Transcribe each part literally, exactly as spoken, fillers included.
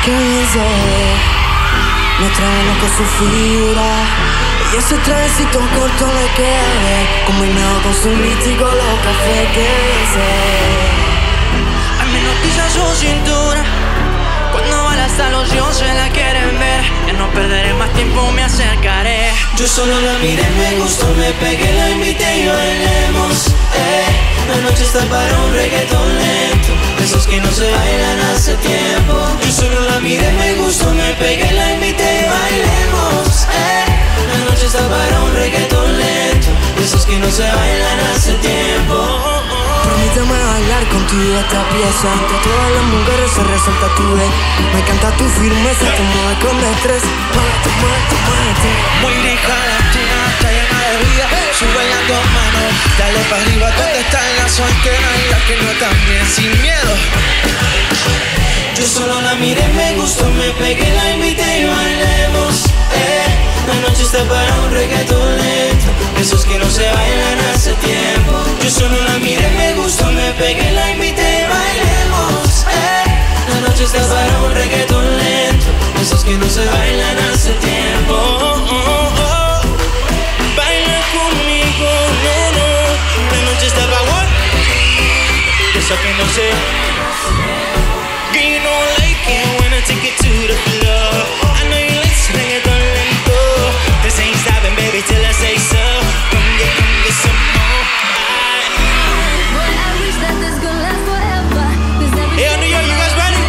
que bien se ve, me trae con su figura. Y ese trajecito corto le queda combinado con su mítico los cafés que se. Al menos pisa su cintura. Cuando va hasta los ojos se la quieren ver. Ya no perderé más tiempo, me acercaré. Yo solo la miré, me gustó, me pegué, la invité y bailemos, eh. La noche está para un reggaetón lento, esos que no se bailan hace tiempo. Yo solo la miré, me gustó, me pegué, la invité y bailemos, eh. La noche está para un reggaetón lento, esos que no se bailan hace tiempo. Permíteme bailar contigo esta pieza. Entre todas las mujeres se resalta tu vez. Me encanta tu firmeza, te mueves con estrés. Muévete, muévete, muévete. Muy rica la tuna, está llena de vida. Sube las dos manos, dale para arriba. ¿Dónde están las solteras y las que no también sin miedo? Yo solo la miré, me gustó, me pegué, la invité y bailemos, eh. La noche está para un reggaetón lento, esos que no se bailan hace tiempo. Yo solo la miré, me gustó, me pegué, la invité y bailemos, eh. La noche está para un reggaetón lento, esos que no se bailan hace tiempo. Oh, oh, oh. Baila conmigo, nena. La noche está para what? Eso que no sé. Girl, you know I like it when I take it to the floor. I know you like to reggaeton lento. This ain't stopping, baby, till I say so. Come get, come get some more. Boy, I wish that this could last forever. Hey, New York, you guys ready?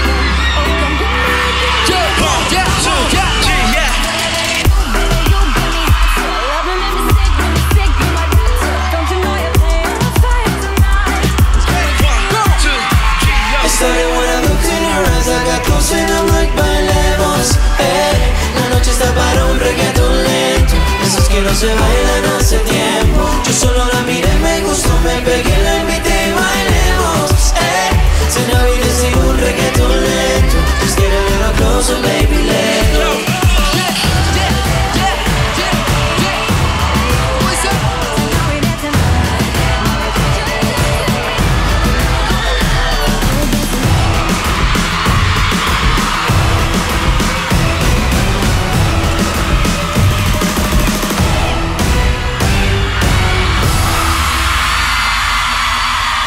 Yeah, yeah, yeah, yeah, yeah. It started when I looked in her eyes, I got close and I'm like, bailemos, eh. La noche está para un reggaetón lento, esos que no se bailan hace tiempo. Yo solo la miré, me gustó, me pegué, la invité y bailemos, eh. Se la vine sin un reggaetón lento, just get a little closer, baby, let go.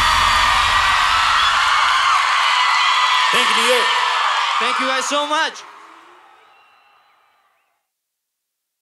Thank you, New York. Thank you guys so much.